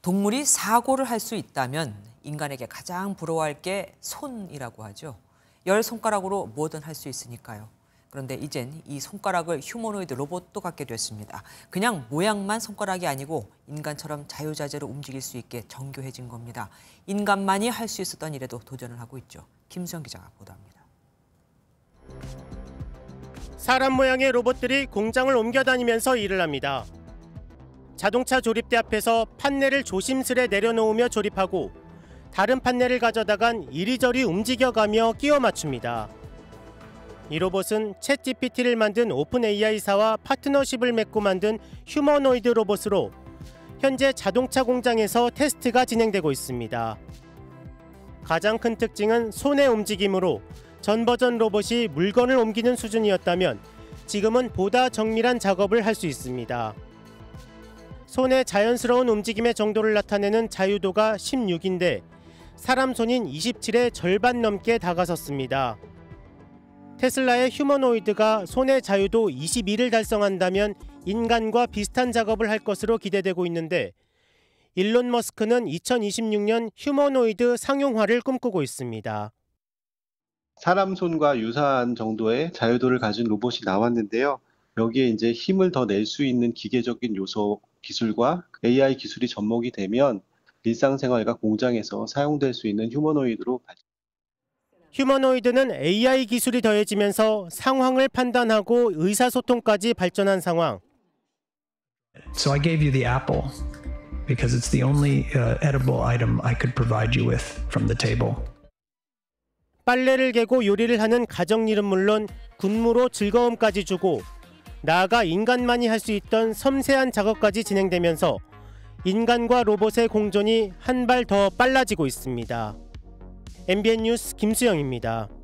동물이 사고를 할 수 있다면 인간에게 가장 부러워할 게 손이라고 하죠. 10손가락으로 뭐든 할 수 있으니까요. 그런데 이젠 이 손가락을 휴머노이드 로봇도 갖게 됐습니다. 그냥 모양만 손가락이 아니고 인간처럼 자유자재로 움직일 수 있게 정교해진 겁니다. 인간만이 할 수 있었던 일에도 도전을 하고 있죠. 김수영 기자가 보도합니다. 사람 모양의 로봇들이 공장을 옮겨 다니면서 일을 합니다. 자동차 조립대 앞에서 판넬을 조심스레 내려놓으며 조립하고 다른 판넬을 가져다간 이리저리 움직여가며 끼워 맞춥니다. 이 로봇은 챗GPT를 만든 오픈 AI사와 파트너십을 맺고 만든 휴머노이드 로봇으로 현재 자동차 공장에서 테스트가 진행되고 있습니다. 가장 큰 특징은 손의 움직임으로 전 버전 로봇이 물건을 옮기는 수준이었다면 지금은 보다 정밀한 작업을 할 수 있습니다. 손의 자연스러운 움직임의 정도를 나타내는 자유도가 16인데 사람 손인 27의 절반 넘게 다가섰습니다. 테슬라의 휴머노이드가 손의 자유도 22를 달성한다면 인간과 비슷한 작업을 할 것으로 기대되고 있는데 일론 머스크는 2026년 휴머노이드 상용화를 꿈꾸고 있습니다. 사람 손과 유사한 정도의 자유도를 가진 로봇이 나왔는데요. 여기에 이제 힘을 더 낼 수 있는 기계적인 요소 기술과 AI 기술이 접목이 되면 일상생활과 공장에서 사용될 수 있는 휴머노이드로 휴머노이드는 AI 기술이 더해지면서 상황을 판단하고 의사소통까지 발전한 상황. So I gave you the apple because it's the only edible item I could provide you with from the table. 빨래를 개고 요리를 하는 가정일은 물론 군무로 즐거움까지 주고 나아가 인간만이 할 수 있던 섬세한 작업까지 진행되면서 인간과 로봇의 공존이 한 발 더 빨라지고 있습니다. MBN 뉴스 김수영입니다.